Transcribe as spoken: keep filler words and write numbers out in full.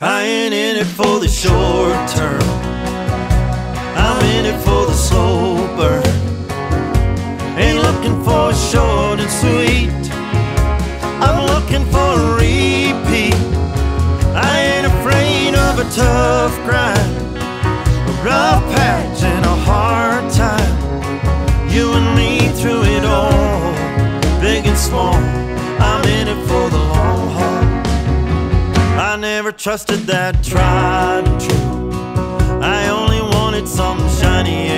I ain't in it for the short term, I'm in it for the slow burn. Ain't looking for short and sweet, I'm looking for a repeat. I ain't afraid of a tough grind, a rough patch and a hard time. You and me through it all, big and small, I'm in it for the long haul. I never trusted that tried and true, I only wanted something shiny